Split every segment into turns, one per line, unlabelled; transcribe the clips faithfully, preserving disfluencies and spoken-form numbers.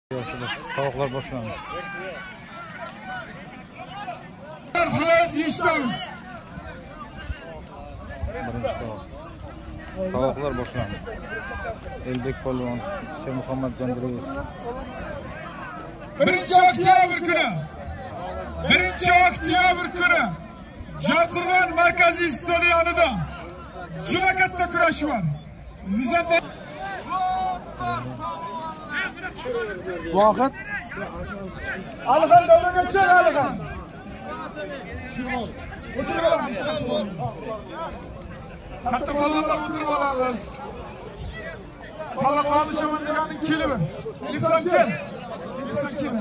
Tavuklar boşlandı.
Hayat işlerimiz.
Birinci tavuk. Tavuklar boşlandı. Elbek Polvon, Şeyh Muhammed Candireyev.
Birinci oktyabr günü. Birinci oktyabr günü. Jarqurg'on markaziy stadionida juda katta kurash var. Muzaffar
Vaqt
Alixon davraga chiq Alixon. Katta bolalar o'tirib olamiz. Bola qolishaman deganing kelib. Inson kel. Inson kel.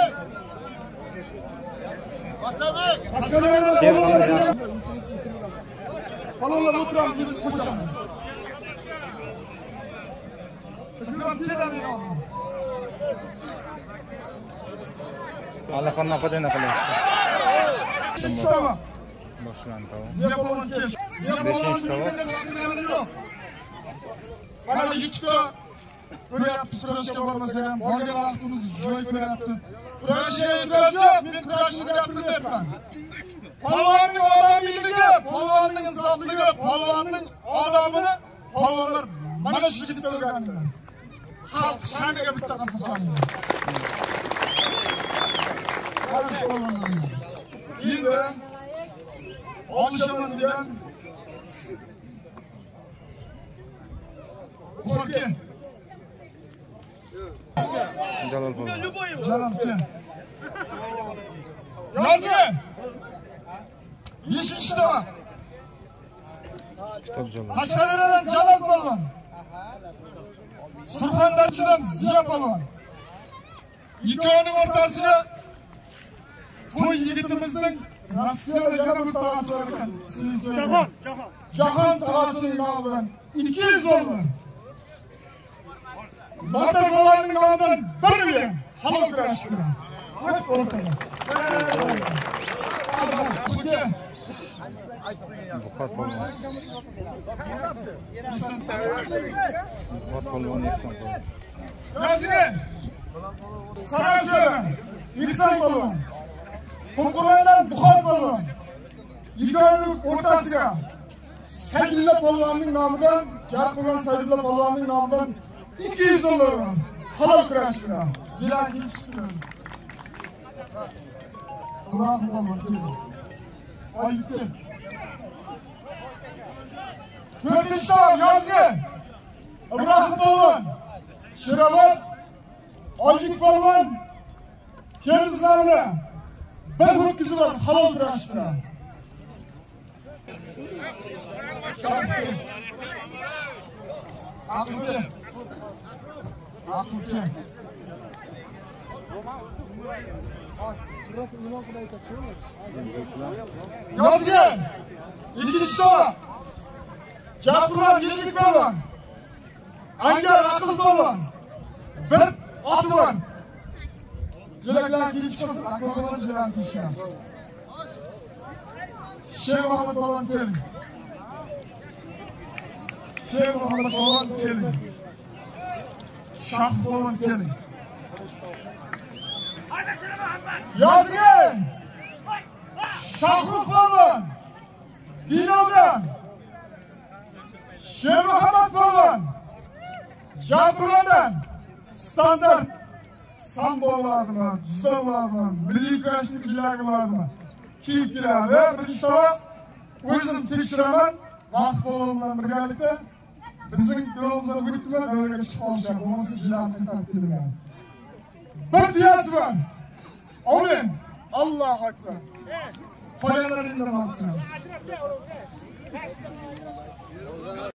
Bolalar o'tiramiz, biz qo'shamiz.
Alixon naqadar qilyapti.
Tamam.
Boshlandi tavuk.
Ziyapolvon kel.
Beshinchi tavuk.
Mana YouTube'da ko'ryapsiz, kurashga bormasak ham borgan vaqtimiz joy ko'ryapti. Kurashga e'tiroz yo'q, men kurashni gapiryapman. Polvonning odamiyligi, polvonning insofligi, polvonning odamini polvonlar mana shu yerda o'rgangan. Xalq shaniga bitta qasam shaniga. Mana shu polvonlar. Endi olishaman degan Qo'rqi.
Jalol Polvon.
Jalol kel. Yozing. Beshinchi tavuk.
Kitob Jalol.
Qashqadaryodan Jalol Polvon. Surxondaryodan Ziya Polvon. Ikkovining o'rtasiga to'y yigitimizning Rossiyada yana bir tog'asi bor ekan. Jahon, Jahon. Jahon tog'asining nomidan ikki yuz dollar. Botir Polvonning nomidan bir million halol kurash bilan. Hadi o'rtaga.
Buxor Polvon. Buxor Polvon Ehson Polvon.
Yozing. Sarasyodan Ehson Polvon. Qo'qondan Buxor Polvon. Ikkovining o'rtasiga Saidilla Polvonning nomidan, Jarqurg'on Saidilla Polvonning nomidan ikki yuz dollar halol kurash bilan. Bilanki chiqamiz. Qur'on Polvon keldi. Oyibdi. To'rtinchi tavuk yozgi. Ibrohim Polvon. Sherobod Oybek Polvon. Kelizlarni bir ho'kizi bor halol kurash bilan. Aqlli. Aqlli. Yozgi. Ikkinchi tavuk. Jarqurg'on Yelbek Polvon. Angar Aql Polvon. Bir oti bor. Jiraklar kiyib chiqsin, aqllar jiran tishmas. Şeyh Muhammed Polvon keling. Şeyh Muhammed Polvon keling. Shah Polvon keling. Yozing. Shohrux Polvon. Dinodan. Şeyh Muhammed Polvon. Jarqurg'ondan standart sambo bo'ladimi, judo bo'ladimi, milliy kurashchilar bo'ladimi? Kiyib keladi. Birinchi tavuk o'zim tekshiraman. Vaqt bilan birgalikda bizning yo'limizdan o'tib davraga chiqib olishadi. Bo'lmasa jilarni qaytarib kelgan. Bir tuyasi bor. Amin. Allohu akbar. Qo'yalaringdan olamiz.